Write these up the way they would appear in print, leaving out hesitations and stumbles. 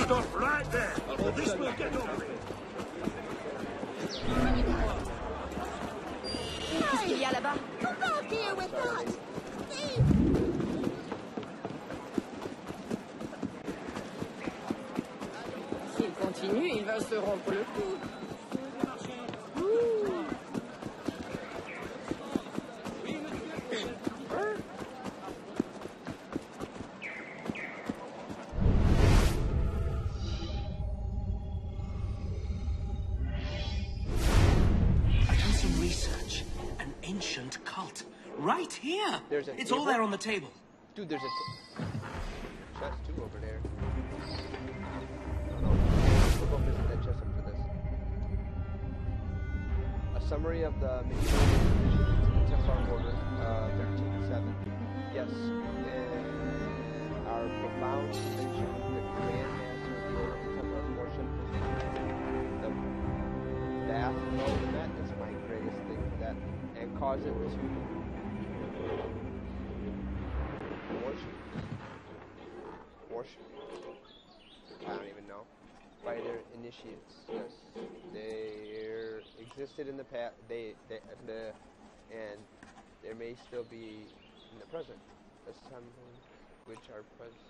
Stop right there, or this will get ugly. Qu'est-ce qu'il y a là-bas? Come back here with that! S'il continue, il va se rompre le cou. Right here! It's all there on the table. Dude, there's a... Chest too over there. We'll go visit that chest after this. A summary of the medieval conditions in the Templar Order, 13-7. Yes, in our profound conviction, the Grand Master of the Order of the Templars worship the bath of the net is my greatest thing for that, and cause it to worship. I don't even know. By their initiates. Yes, they existed in the past. And there may still be in the present. Assemblies which are present.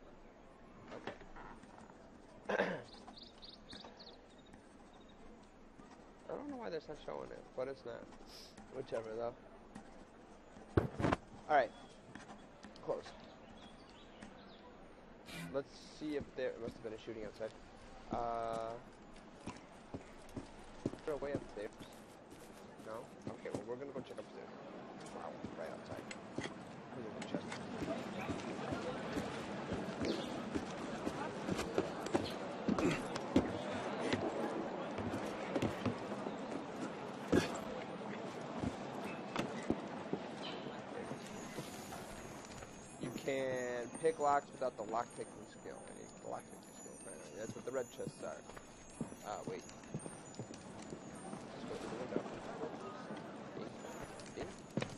Okay. I don't know why that's not showing it, but it's not. Whichever though. Alright. Close. Let's see if there must have been a shooting outside. Is there a way upstairs? No? Okay, well we're gonna go check upstairs. Wow, right outside. There's a chest. Can pick locks without the lock-picking skill. I need the lock-picking skill, apparently. That's what the red chests are. Wait. Let's go through the window. In?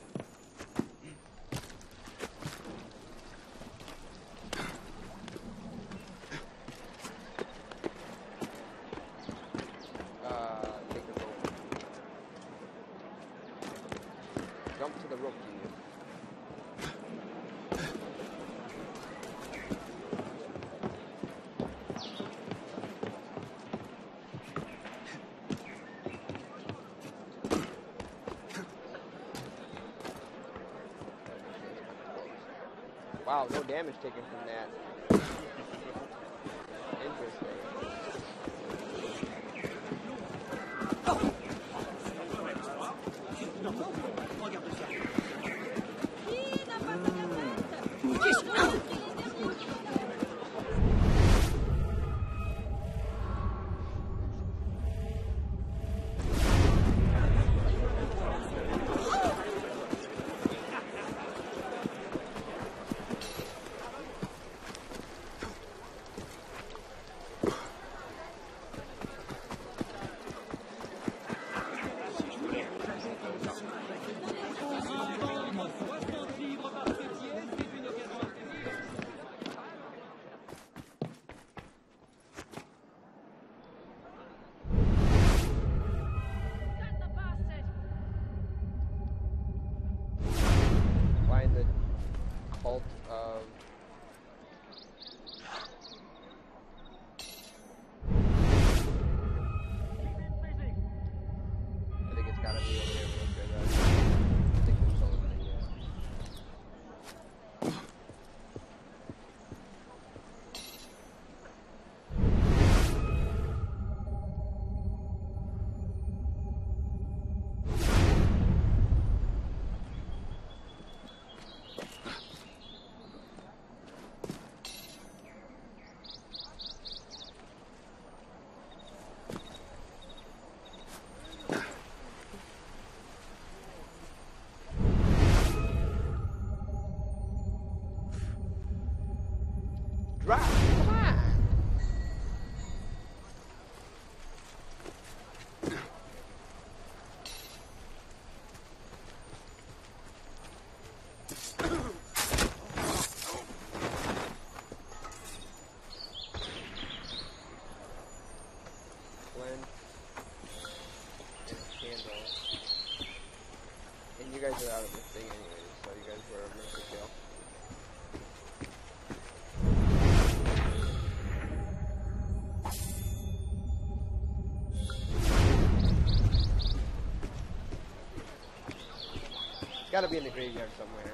Take the rope. Jump to the rope, you. Wow, no damage taken from that. Interesting. you guys are out of the thing anyways, so you guys were mercy kill. It's gotta be in the graveyard somewhere.